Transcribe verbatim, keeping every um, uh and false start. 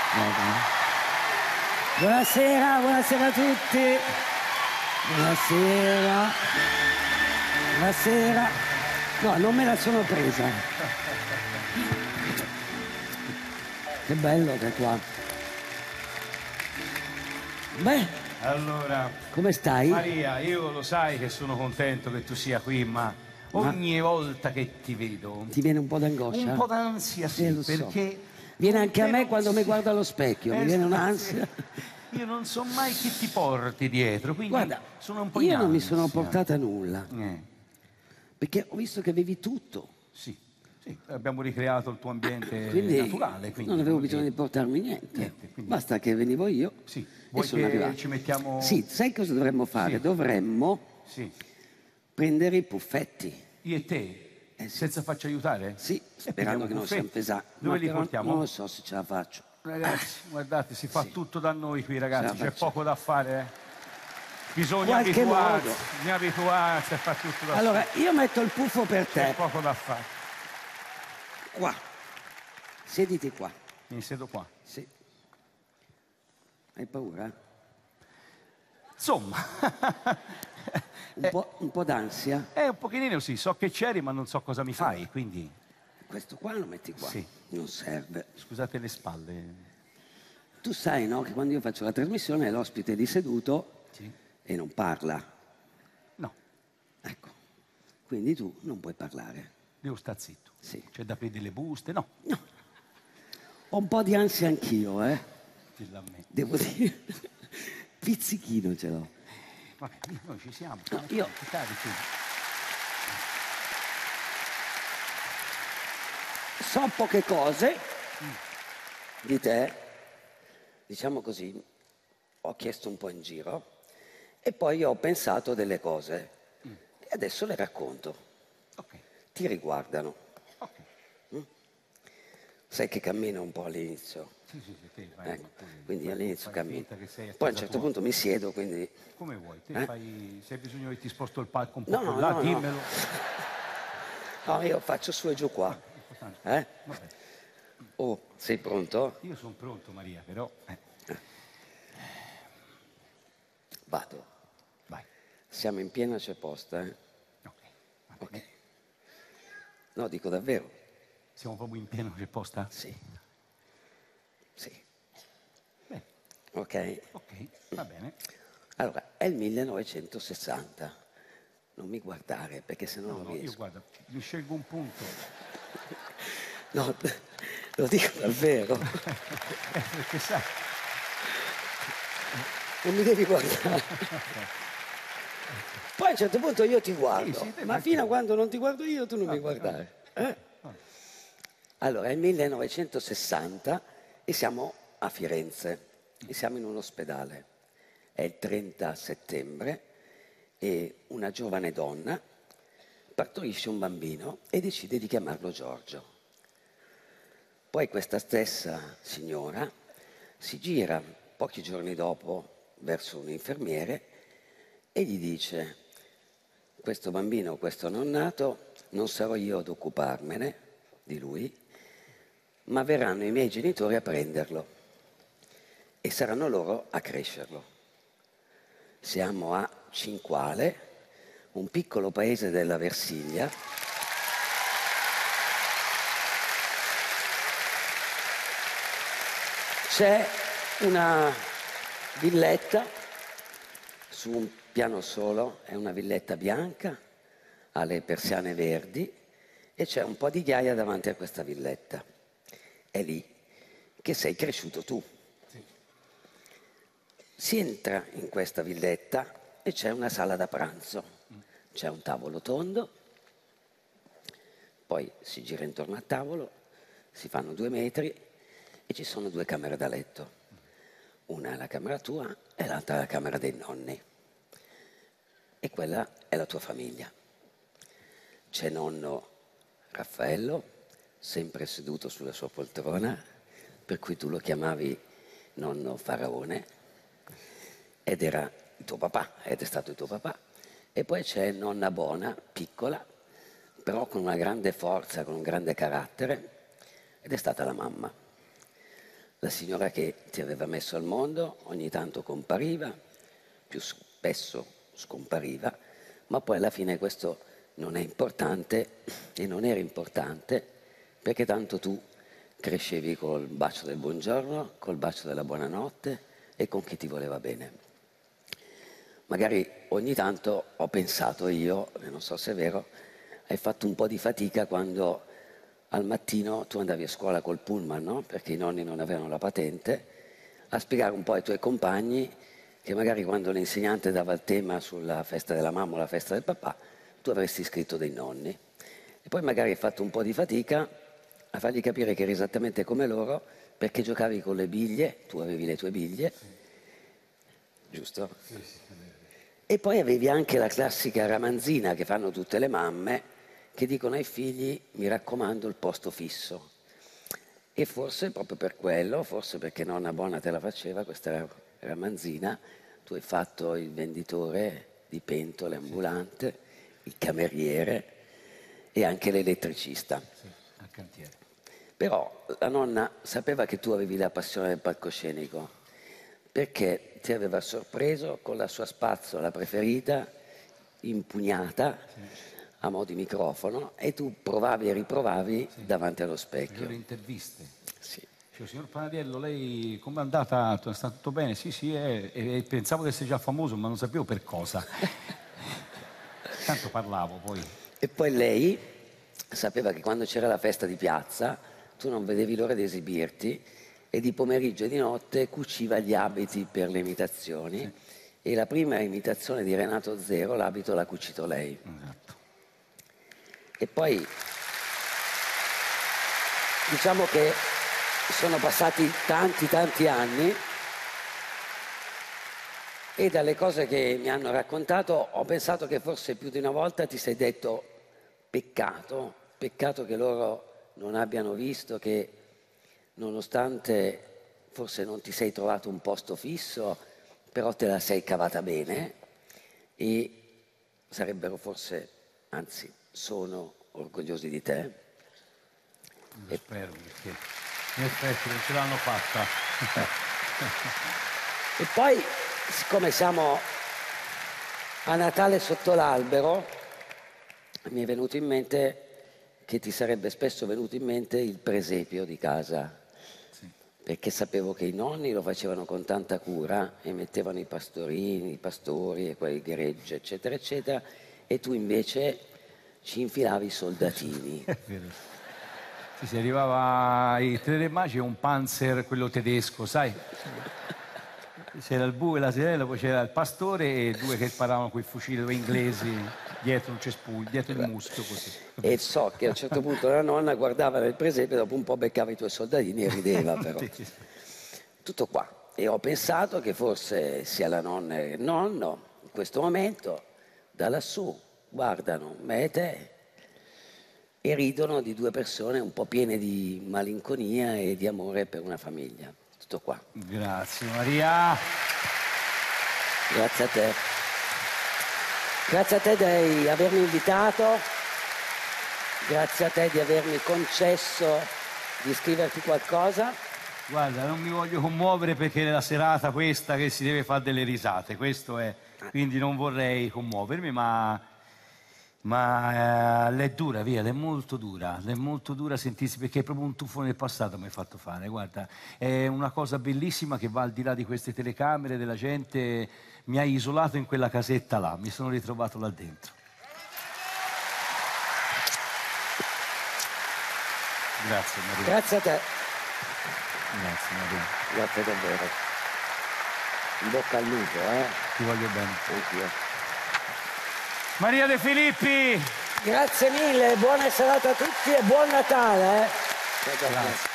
Buonasera, buonasera a tutti. Buonasera. Buonasera. No, non me la sono presa. Che bello che è qua. Beh, allora, come stai? Maria, io lo sai che sono contento che tu sia qui, ma ogni ma... volta che ti vedo... Ti viene un po' d'angoscia? Un po' d'ansia, sì, eh, perché... So. Viene anche a me quando si... mi guardo allo specchio, eh, mi viene un'ansia. Io non so mai chi ti porti dietro, quindi guarda, sono un po' io in non mi ansia. sono portata nulla, eh. perché ho visto che avevi tutto. Sì, sì, abbiamo ricreato il tuo ambiente quindi naturale. Quindi non avevo bisogno che... di portarmi niente, niente quindi... basta che venivo io. Sì, vuoi che arrivato. Ci mettiamo... Sì, sai cosa dovremmo fare? Sì. Dovremmo sì. prendere i puffetti. Io e te? Eh, sì. Senza farci aiutare? Sì, sperando che non siano pesanti. Dove li portiamo? Non lo so se ce la faccio. Ragazzi, guardate, si fa sì. tutto da noi qui, ragazzi, c'è poco da fare. Eh. Bisogna Qualche abituarsi, modo. bisogna abituarsi a fare tutto da allora, solo. io metto il puffo per te. C'è poco da fare. Qua. Siediti qua. Mi siedo qua. Sì. Hai paura? Insomma. un po', un po' d'ansia? Eh, un pochino sì, so che c'eri, ma non so cosa mi fai, allora, quindi... Questo qua lo metti qua. Sì. Non serve. Scusate le spalle. Tu sai, no, che quando io faccio la trasmissione l'ospite è lì seduto sì. e non parla. No. Ecco. Quindi tu non puoi parlare. Devo star zitto. Sì. C'è da aprire le buste? No. No. Ho un po' di ansia anch'io, eh. Devo dire. Pizzichino ce l'ho. Vabbè, noi ci siamo. No, io... So poche cose mm. di te, diciamo così, ho chiesto un po' in giro e poi ho pensato delle cose mm. e adesso le racconto. Okay. Ti riguardano. Okay. Mm? Sai che cammino un po' all'inizio. Sì, sì, sì, te vai, ecco, quindi all'inizio cammino. Poi a un certo tua. punto mi siedo, quindi... Come vuoi, te eh? fai... se hai bisogno che ti sposto il palco un po' no, più là, no, dimmelo. No. no, io faccio su e giù qua. Eh? Oh, sei pronto? Io sono pronto, Maria, però... Eh. Vado. Vai. Siamo in piena c'è posta, eh? Ok. Ok. No, dico davvero. Siamo proprio in piena c'è posta? Sì. Sì. Bene. Ok. Ok, va bene. Allora, è il millenovecentosessanta. Non mi guardare, perché sennò no, non no, riesco. Io guarda, mi scelgo un punto. No, lo dico davvero. eh, perché sai... Non mi devi guardare. Poi a un certo punto io ti guardo, sì, sì, ma fino a quando non ti guardo io tu non ah, mi guardare. Eh? Ah. Allora, è il millenovecentosessanta e siamo a Firenze e siamo in un ospedale. È il trenta settembre e una giovane donna partorisce un bambino e decide di chiamarlo Giorgio. Poi questa stessa signora si gira pochi giorni dopo verso un infermiere e gli dice: questo bambino, questo neonato, non sarò io ad occuparmene di lui, ma verranno i miei genitori a prenderlo e saranno loro a crescerlo. Siamo a Cinquale, un piccolo paese della Versilia. C'è una villetta su un piano solo, è una villetta bianca, ha le persiane verdi e c'è un po' di ghiaia davanti a questa villetta. È lì che sei cresciuto tu. Sì. Si entra in questa villetta e c'è una sala da pranzo, c'è un tavolo tondo, poi si gira intorno al tavolo, si fanno due metri e ci sono due camere da letto. Una è la camera tua e l'altra è la camera dei nonni. E quella è la tua famiglia. C'è nonno Raffaello, sempre seduto sulla sua poltrona, per cui tu lo chiamavi nonno Faraone, ed era il tuo papà, ed è stato il tuo papà. E poi c'è nonna Bona, piccola, però con una grande forza, con un grande carattere, ed è stata la mamma. la signora che ti aveva messo al mondo ogni tanto compariva, più spesso scompariva, ma poi alla fine questo non è importante e non era importante perché tanto tu crescevi col bacio del buongiorno, col bacio della buonanotte e con chi ti voleva bene. Magari ogni tanto ho pensato io, e non so se è vero, hai fatto un po' di fatica quando al mattino tu andavi a scuola col pullman, no? Perché i nonni non avevano la patente, a spiegare un po' ai tuoi compagni che magari quando l'insegnante dava il tema sulla festa della mamma o la festa del papà, tu avresti scritto dei nonni. E poi magari hai fatto un po' di fatica a fargli capire che eri esattamente come loro perché giocavi con le biglie, tu avevi le tue biglie, giusto? Sì, sì. E poi avevi anche la classica ramanzina che fanno tutte le mamme che dicono ai figli mi raccomando il posto fisso. E forse proprio per quello, forse perché nonna buona te la faceva questa ramanzina, tu hai fatto il venditore di pentole ambulante, il cameriere e anche l'elettricista. Sì, al cantiere. Però la nonna sapeva che tu avevi la passione del palcoscenico perché ti aveva sorpreso con la sua spazzola preferita, impugnata, sì, a mo' di microfono, e tu provavi e riprovavi, sì, davanti allo specchio. Le interviste. Sì. Dicevo, signor Panadiello, lei com'è andata? È stato tutto bene? Sì, sì, è, e pensavo che sei già famoso, ma non sapevo per cosa. Tanto parlavo poi. E poi lei sapeva che quando c'era la festa di piazza tu non vedevi l'ora di esibirti e di pomeriggio e di notte cuciva gli abiti per le imitazioni, sì, e la prima imitazione di Renato Zero l'abito l'ha cucito lei. Esatto. E poi diciamo che sono passati tanti tanti anni e dalle cose che mi hanno raccontato ho pensato che forse più di una volta ti sei detto peccato, peccato che loro non abbiano visto che nonostante forse non ti sei trovato un posto fisso, però te la sei cavata bene e sarebbero forse, anzi sono orgogliosi di te. Lo e... spero, perché in effetti non ce l'hanno fatta. E poi, siccome siamo a Natale sotto l'albero, mi è venuto in mente che ti sarebbe spesso venuto in mente il presepio di casa, sì, perché sapevo che i nonni lo facevano con tanta cura e mettevano i pastorini, i pastori e quei greggi, eccetera, eccetera, e tu invece ci infilavi i soldatini. È vero. Sì, si arrivava ai tre re magi e un panzer, quello tedesco, sai? C'era il bue e la sirena, poi c'era il pastore e due che sparavano quei fucili inglesi dietro un cespuglio, dietro il muschio, così. E so che a un certo punto la nonna guardava nel presepio e dopo un po' beccava i tuoi soldatini e rideva, però. Tutto qua. E ho pensato che forse sia la nonna che il nonno, in questo momento, da lassù, guardano me e te e ridono di due persone un po' piene di malinconia e di amore per una famiglia. Tutto qua. Grazie Maria. Grazie a te. Grazie a te di avermi invitato, grazie a te di avermi concesso di scriverti qualcosa. Guarda, non mi voglio commuovere perché è la serata questa che si deve fare delle risate, questo è, quindi non vorrei commuovermi, ma, ma eh, l'è dura, via, l'è molto dura, l'è molto dura sentirsi, perché è proprio un tuffo nel passato mi hai fatto fare, guarda, è una cosa bellissima che va al di là di queste telecamere, della gente. Mi hai isolato in quella casetta là, mi sono ritrovato là dentro. Grazie Maria. Grazie a te. Grazie Maria. Grazie davvero. In bocca al lupo, eh? Ti voglio bene. Anch'io. Maria De Filippi! Grazie mille, buona serata a tutti e buon Natale, eh? Grazie.